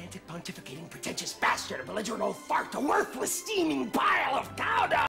pedantic, pontificating, pretentious bastard, a belligerent old fart, a worthless, steaming pile of cow dung!